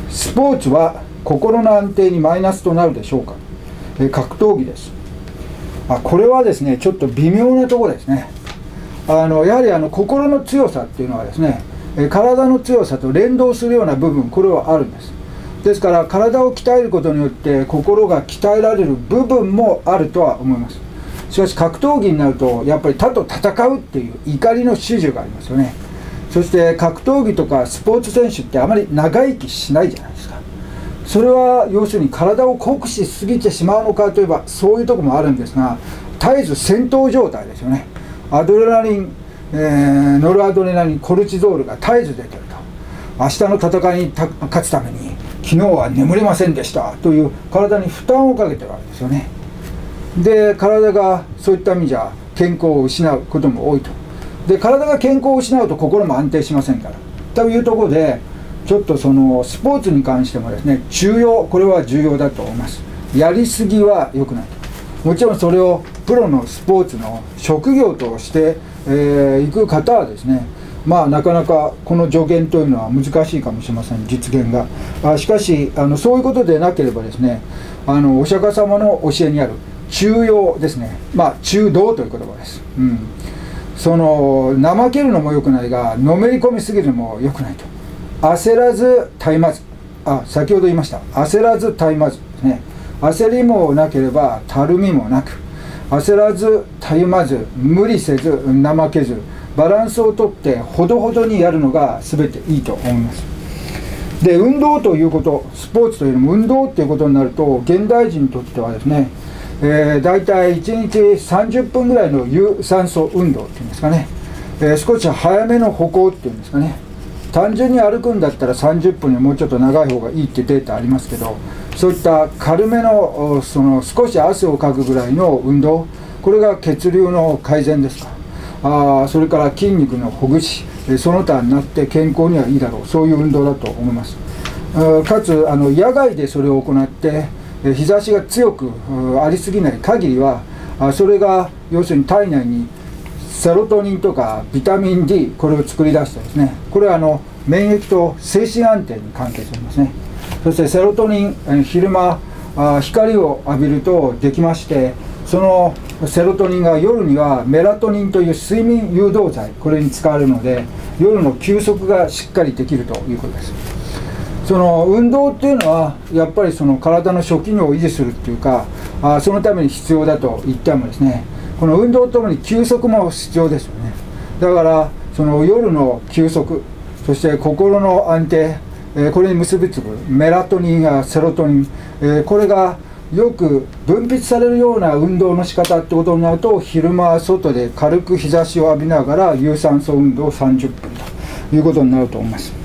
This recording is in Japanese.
スポーツは心の安定にマイナスとなるでしょうか。格闘技です。これはですね、ちょっと微妙なところですね。やはり心の強さっていうのはですね、体の強さと連動するような部分、これはあるんです。ですから体を鍛えることによって心が鍛えられる部分もあるとは思います。しかし格闘技になるとやっぱり他と戦うっていう怒りの始終がありますよね。そして格闘技とかスポーツ選手ってあまり長生きしないじゃないですか。それは要するに体を酷使しすぎてしまうのかといえばそういうところもあるんですが、絶えず戦闘状態ですよね。アドレナリン、ノルアドレナリン、コルチゾールが絶えず出てると。明日の戦いに勝つために昨日は眠れませんでしたという体に負担をかけてるわけですよね。で体がそういった意味じゃ健康を失うことも多いと。で体が健康を失うと心も安定しませんからというところで、ちょっとそのスポーツに関してもですね、中庸、これは重要だと思います。やりすぎは良くないと。もちろんそれをプロのスポーツの職業としていく方はですね、なかなかこの助言というのは難しいかもしれません、実現が。しかしそういうことでなければですね、お釈迦様の教えにある中庸ですね、中道という言葉です。その怠けるのも良くないが、のめり込みすぎるのも良くないと。焦らずたゆまず、先ほど言いました、焦らずたゆまずですね。焦りもなければたるみもなく、焦らずたゆまず、無理せず怠けず、バランスをとってほどほどにやるのが全ていいと思います。で運動ということ、スポーツというよりも運動ということになると、現代人にとってはですね、大体1日30分ぐらいの有酸素運動っていうんですかね、少し早めの歩行っていうんですかね。単純に歩くんだったら30分にもうちょっと長い方がいいってデータありますけど、そういった軽めの少し汗をかくぐらいの運動、これが血流の改善ですか、それから筋肉のほぐし、その他になって健康にはいいだろう、そういう運動だと思います。かつ野外でそれを行って日差しが強くありすぎない限りは、それが要するに体内にセロトニンとかビタミン D、 これを作り出してですね、これは免疫と精神安定に関係していますね。そしてセロトニン、昼間光を浴びるとできまして、そのセロトニンが夜にはメラトニンという睡眠誘導剤、これに使われるので夜の休息がしっかりできるということです。その運動っていうのはやっぱりその体の初期能を維持するっていうか、そのために必要だと言ってもですね、この運動とともに休息も必要ですよね。だからその夜の休息、そして心の安定、これに結びつくメラトニンやセロトニン、これがよく分泌されるような運動の仕方ってことになると、昼間は外で軽く日差しを浴びながら有酸素運動30分ということになると思います。